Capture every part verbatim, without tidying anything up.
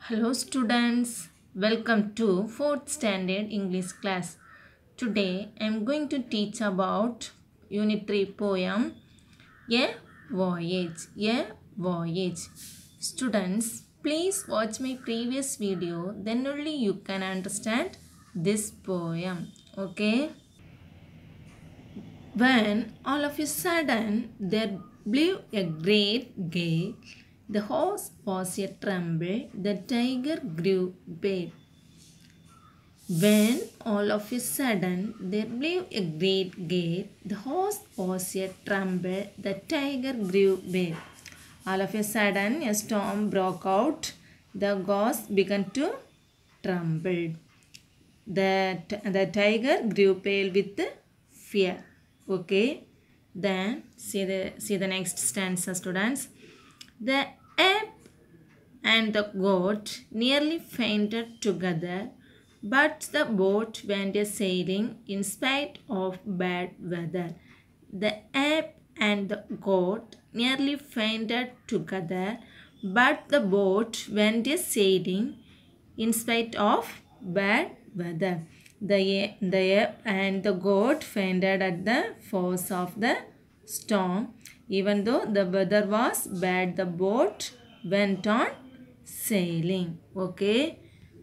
Hello students, welcome to fourth standard English class. Today I am going to teach about Unit three poem A Voyage. A Voyage. Students, please watch my previous video, then only you can understand this poem. Okay? When all of a sudden there blew a great gale, the horse was a tremble, the tiger grew pale. When all of a sudden there blew a great gale, the horse was a tremble, the tiger grew pale. All of a sudden a storm broke out, the horse began to tremble. The, the tiger grew pale with fear. Okay, then see the see the next stanza, students. The ape and the goat nearly fainted together, but the boat went a sailing in spite of bad weather. The ape and the goat nearly fainted together, but the boat went a sailing in spite of bad weather. The, the ape and the goat fainted at the force of the storm. Even though the weather was bad, the boat went on sailing. Okay.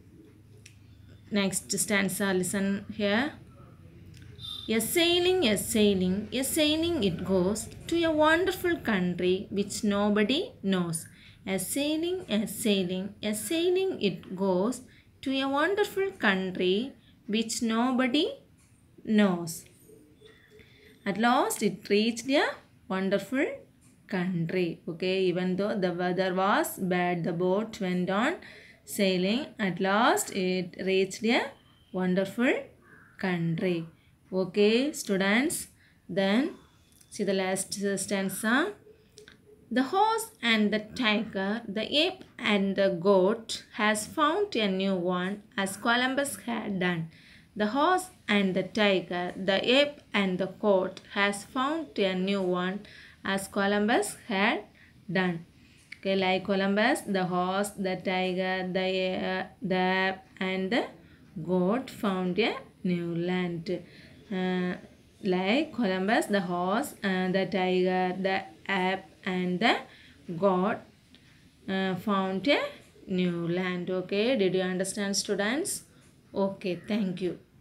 Next stanza, listen here. A sailing, a sailing, a sailing it goes to a wonderful country which nobody knows. A sailing, a sailing, a sailing it goes to a wonderful country which nobody knows. At last it reached a wonderful country. Okay, even though the weather was bad, the boat went on sailing. At last it reached a wonderful country. Okay, students. Then see the last stanza. The horse and the tiger, the ape and the goat has found a new one as Columbus had done. The horse and the tiger, the ape and the goat has found a new one as Columbus had done. Okay, like Columbus, the horse, the tiger, the, uh, the ape and the goat found a new land. Uh, like Columbus, the horse, uh, the tiger, the ape and the goat uh, found a new land. Okay, did you understand, students? Okay, thank you.